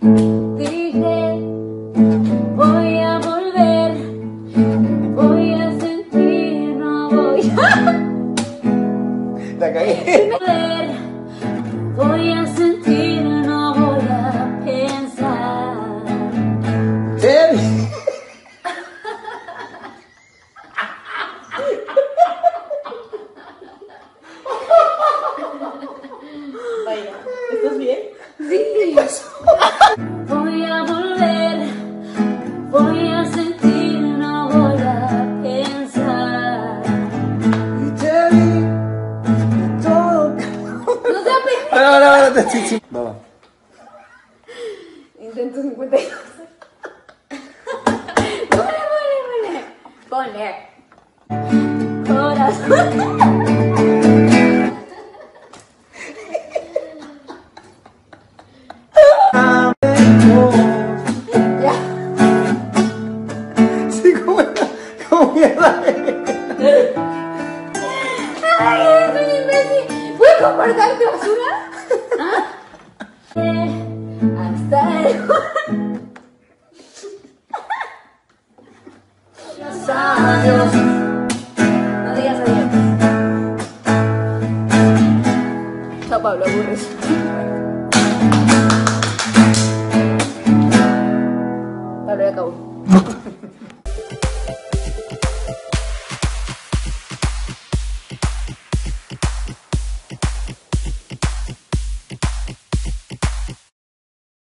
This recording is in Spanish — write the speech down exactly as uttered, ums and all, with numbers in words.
Dije, voy a volver, voy a sentir, no voy a... La cagué. Voy a sentir, no voy a pensar. Chen. Mayra, ¿estás bien? Sí. Voy a volver, voy a sentir, no voy a pensar. Y te vi todo. No se aplica. No, no, no, sí, sí. Vamos. Intento cincuenta y dos. Ponle, ponle, ponle. Ponle. Corazón. Ya. Sí, ¿cómo era? ¿Cómo mierda? Ay, soy imbécil. ¿Puedes comportarte, basura? ¿Ah? Hasta el... Los años. No digas adiós. Chao, Pablo, aburres. Pablo, ya acabó.